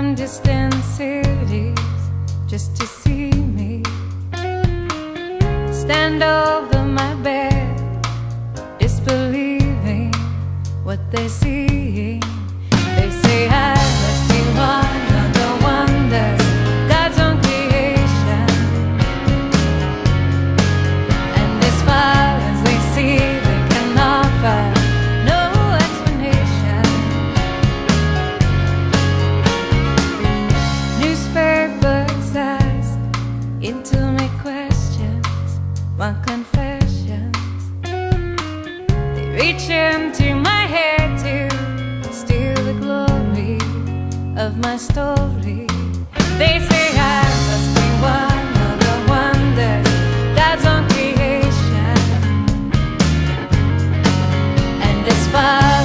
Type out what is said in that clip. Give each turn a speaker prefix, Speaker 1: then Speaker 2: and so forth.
Speaker 1: from distant cities just to see me. Stand over my bed, disbelieving what they're seeing. They say I must be one of the wonders, God's own creation. And as far as they see, they can offer no explanation. Newspapers ask intimate questions, my confessions. They reach into my head to steal the glory of my story. They say I must be one of the wonders, God's own creation. And as far